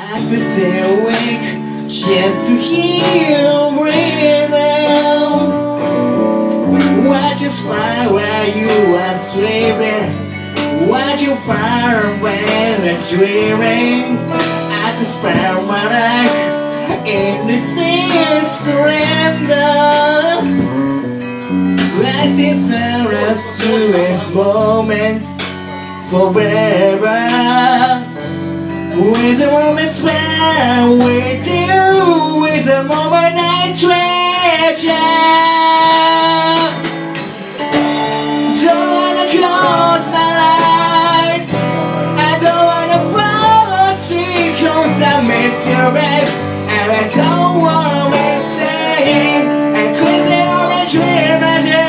I could stay awake just to hear you breathing. Watch you smile while you are sleeping. Watch you fire when you're dreaming. I could spend my life in the sea surrender. Rising sunrise to its moments forever. With a moment spent with you, with a moment I treasure. Don't wanna close my eyes, I don't wanna fall asleep, 'cause I miss you, babe, and I don't wanna miss it. And crazy on my dream,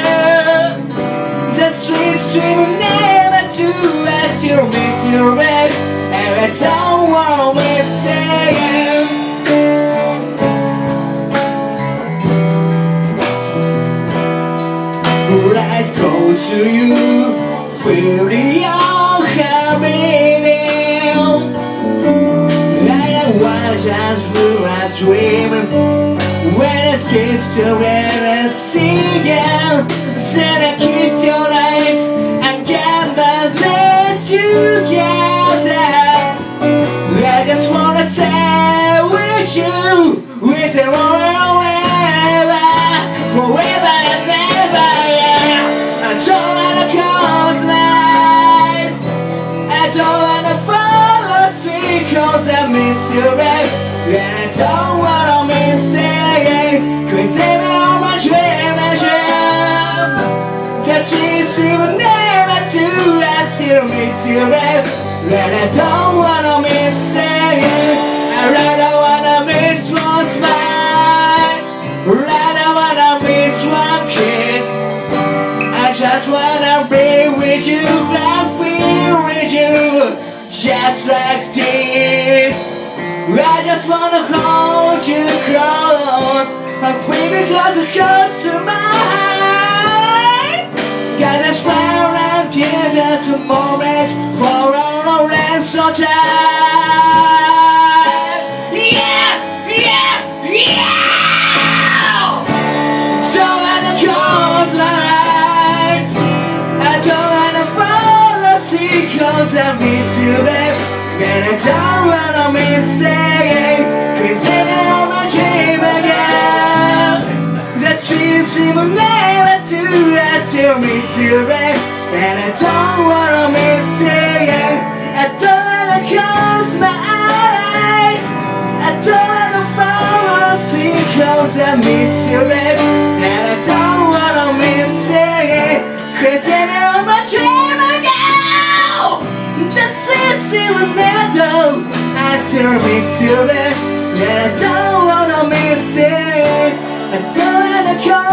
the streets dream will never do. I still miss you, babe, and I don't wanna miss it. Eyes close to you, feel the heart beating. I watch as we are dreaming. When it gets to where I see you, then I kiss your eyes and get my legs together. I just wanna stay with you, with a forever, forever and ever. I don't wanna close my eyes, I don't wanna fall asleep, 'cause I miss you, babe, and I don't wanna miss it. 'Cause every on my treasure, the streets will never do. I still miss you, babe, and I don't wanna miss it. I rather wanna miss one smile, rather wanna miss one kiss. I just wanna be with you and feel with you, just like this. I just wanna hold you close, and bring you close to mine. Gotta smile and give us a moment for all the rest of time. Yeah, yeah, yeah. Don't wanna close my eyes, I don't wanna fall asleep, 'cause I miss you, babe, and I don't wanna miss it. 'Cause every on my dream again, the streets will never do. I still miss you, babe, and I don't wanna miss it. I don't wanna close my eyes, I don't wanna fall asleep, 'cause I miss you, babe, and I don't wanna miss it. 'Cause every on my dream again, the streets will never do. I still miss you, babe, and I don't wanna miss it. I don't wanna call